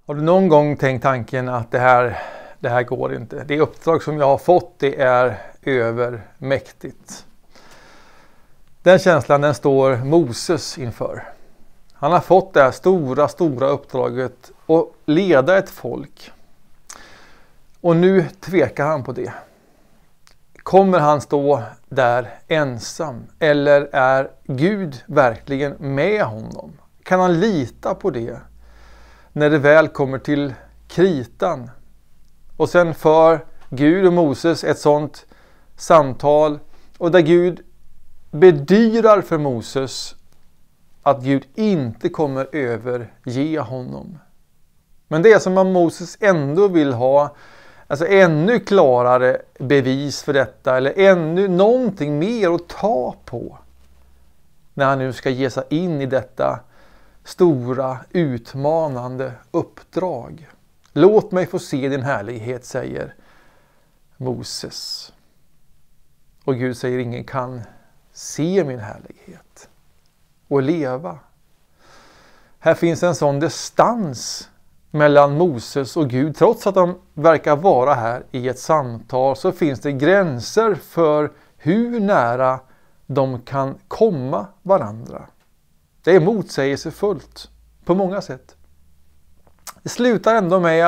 Har du någon gång tänkt tanken att det här går inte? Det uppdrag som jag har fått, det är övermäktigt. Den känslan, den står Moses inför. Han har fått det här stora uppdraget att leda ett folk. Och nu tvekar han på det. Kommer han stå där ensam? Eller är Gud verkligen med honom? Kan han lita på det? När det väl kommer till kritan. Och sen för Gud och Moses ett sånt samtal. Och där Gud bedyrar för Moses att Gud inte kommer överge honom. Men det är som om Moses ändå vill ha ännu klarare bevis för detta. Eller ännu någonting mer att ta på. När han nu ska ge sig in i detta stora, utmanande uppdrag. Låt mig få se din härlighet, säger Moses. Och Gud säger, ingen kan se min härlighet och leva. Här finns en sån distans mellan Moses och Gud. Trots att de verkar vara här i ett samtal, så finns det gränser för hur nära de kan komma varandra. Det är motsägelsefullt på många sätt. Det slutar ändå med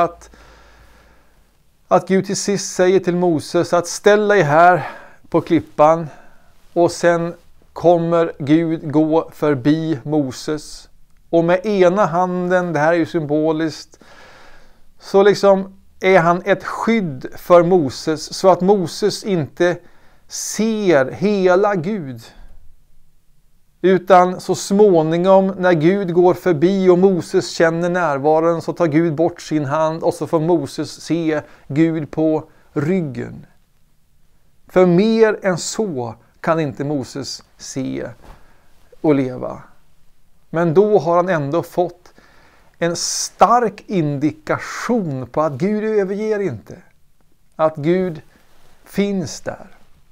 att Gud till sist säger till Moses att ställ dig här på klippan, och sen kommer Gud gå förbi Moses. Och med ena handen, det här är ju symboliskt, så är han ett skydd för Moses, så att Moses inte ser hela Gud. Utan så småningom när Gud går förbi och Moses känner närvaron, så tar Gud bort sin hand och så får Moses se Gud på ryggen. För mer än så kan inte Moses se och leva. Men då har han ändå fått en stark indikation på att Gud överger inte. Att Gud finns där.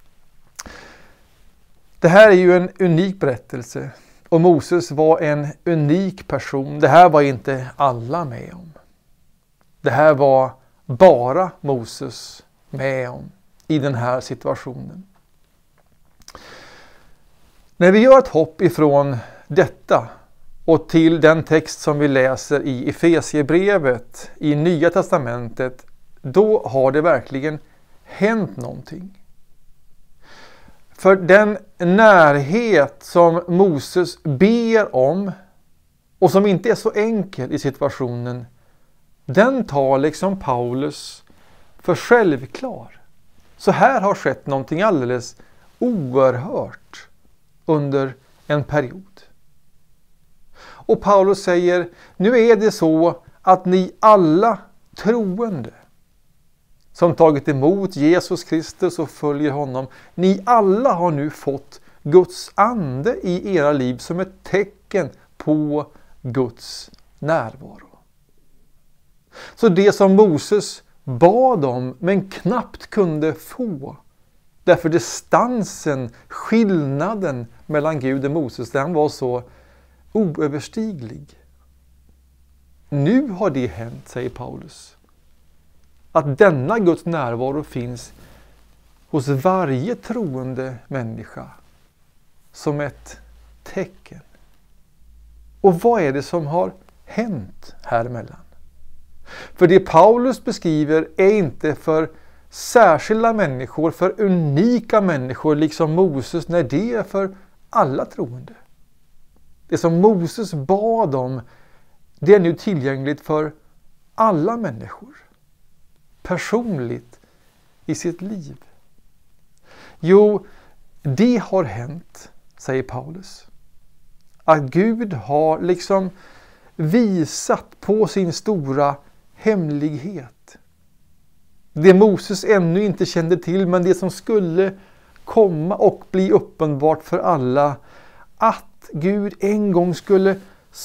Det här är ju en unik berättelse. Och Moses var en unik person. Det här var inte alla med om. Det här var bara Moses med om i den här situationen. När vi gör ett hopp ifrån detta och till den text som vi läser i Efesiebrevet i Nya testamentet, då har det verkligen hänt någonting. För den närhet som Moses ber om, och som inte är så enkel i situationen, den tar liksom Paulus för självklar. Så här har skett någonting alldeles oerhört under en period. Och Paulus säger, nu är det så att ni alla troende som tagit emot Jesus Kristus och följer honom, ni alla har nu fått Guds ande i era liv som ett tecken på Guds närvaro. Så det som Moses bad om men knappt kunde få, därför distansen, skillnaden mellan Gud och Moses, den var så oöverstiglig. Nu har det hänt, säger Paulus. Att denna Guds närvaro finns hos varje troende människa som ett tecken. Och vad är det som har hänt här emellan? För det Paulus beskriver är inte för särskilda människor, för unika människor liksom Moses, när det är för alla troende. Det som Moses bad om, det är nu tillgängligt för alla människor. Personligt i sitt liv. Jo, det har hänt, säger Paulus. Att Gud har visat på sin stora hemlighet. Det Moses ännu inte kände till, men det som skulle komma och bli uppenbart för alla, att Gud en gång skulle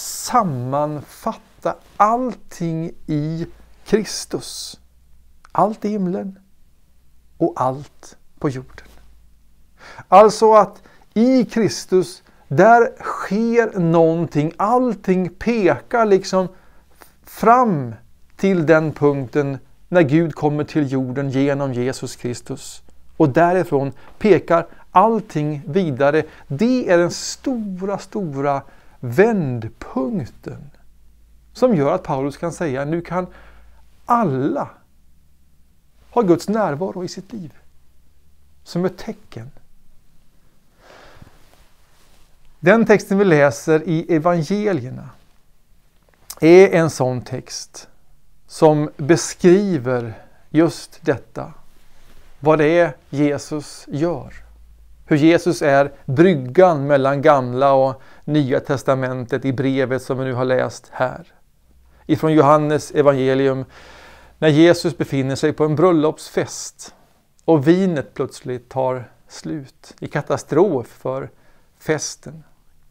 sammanfatta allting i Kristus. Allt i himlen och allt på jorden. Alltså att i Kristus, där sker någonting. Allting pekar fram till den punkten när Gud kommer till jorden genom Jesus Kristus. Och därifrån pekar allting vidare. Det är den stora vändpunkten som gör att Paulus kan säga nu kan alla ha Guds närvaro i sitt liv som ett tecken. Den texten vi läser i evangelierna är en sån text som beskriver just detta. Vad det är Jesus gör. Hur Jesus är bryggan mellan gamla och nya testamentet i brevet som vi nu har läst här. Ifrån Johannes evangelium när Jesus befinner sig på en bröllopsfest och vinet plötsligt tar slut i katastrof för festen.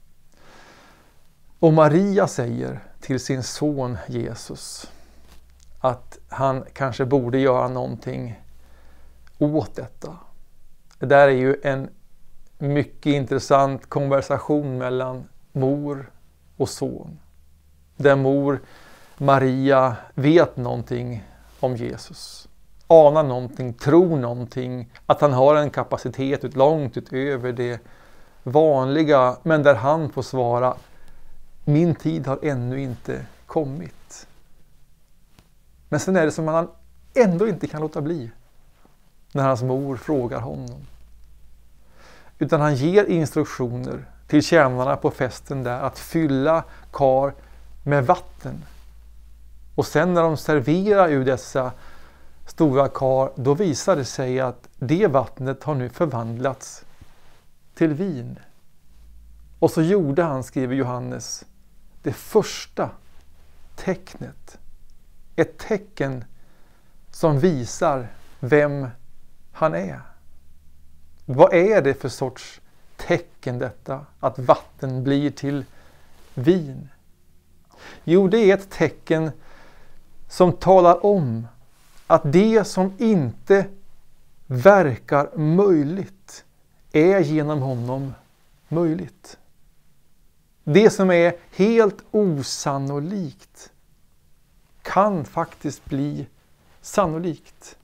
Och Maria säger till sin son Jesus att han kanske borde göra någonting åt detta. Det där är ju en mycket intressant konversation mellan mor och son. Där mor Maria vet någonting om Jesus. Anar någonting, tror någonting. Att han har en kapacitet långt utöver det vanliga. Men där han får svara, min tid har ännu inte kommit. Men sen är det som att han ändå inte kan låta bli när hans mor frågar honom. Utan han ger instruktioner till tjänarna på festen där att fylla kar med vatten. Och sen när de serverar ur dessa stora kar, då visar det sig att det vattnet har nu förvandlats till vin. Och så gjorde han, skriver Johannes, det första tecknet. Ett tecken som visar vem han är. Vad är det för sorts tecken detta? Att vatten blir till vin. Jo, det är ett tecken som talar om att det som inte verkar möjligt är genom honom möjligt. Det som är helt osannolikt kan faktiskt bli sannolikt.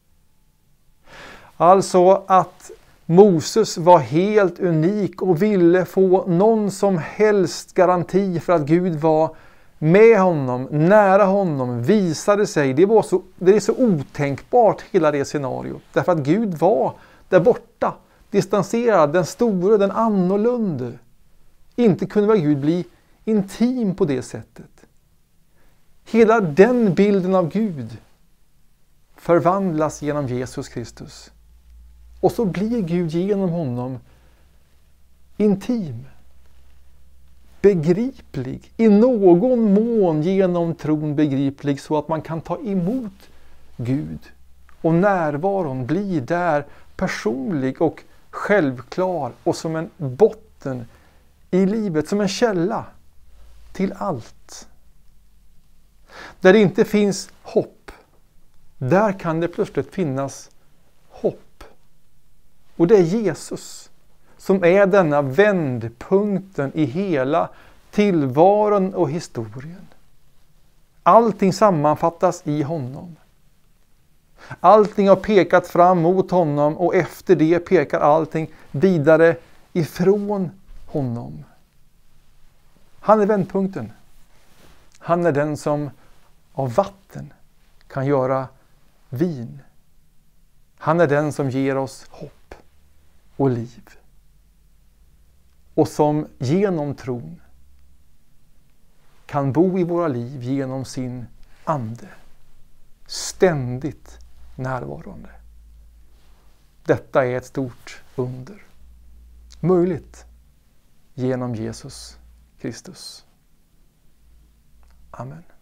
Alltså att Moses var helt unik och ville få någon som helst garanti för att Gud var med honom, nära honom, visade sig. Det är så otänkbart hela det scenariot. Därför att Gud var där borta, distanserad, den store, den annorlunda. Inte kunde väl Gud bli intim på det sättet. Hela den bilden av Gud förvandlas genom Jesus Kristus. Och så blir Gud genom honom intim, begriplig, i någon mån genom tron begriplig så att man kan ta emot Gud. Och närvaron blir där personlig och självklar och som en botten i livet, som en källa till allt. Där det inte finns hopp, där kan det plötsligt finnas hopp. Och det är Jesus som är denna vändpunkten i hela tillvaron och historien. Allting sammanfattas i honom. Allting har pekat fram mot honom och efter det pekar allting vidare ifrån honom. Han är vändpunkten. Han är den som av vatten kan göra vin. Han är den som ger oss hopp och liv. Och som genom tron kan bo i våra liv genom sin ande. Ständigt närvarande. Detta är ett stort under. Möjligt genom Jesus Kristus. Amen.